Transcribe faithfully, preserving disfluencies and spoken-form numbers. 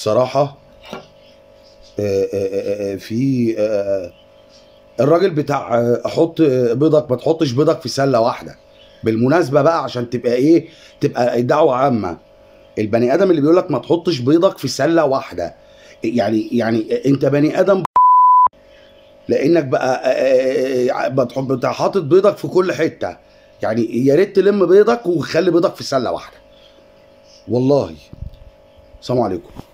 الصراحه آه، آه، آه، في آه، الراجل بتاع آه، احط بيضك، ما تحطش بيضك في سله واحده. بالمناسبه بقى عشان تبقى ايه، تبقى دعوه عامه. البني ادم اللي بيقول لك ما تحطش بيضك في سله واحده، يعني يعني انت بني ادم، لانك بقى آه، آه، بتحط بتاع حاطط بيضك في كل حته. يعني يا ريت تلم بيضك وخلي بيضك في سله واحده والله. السلام عليكم.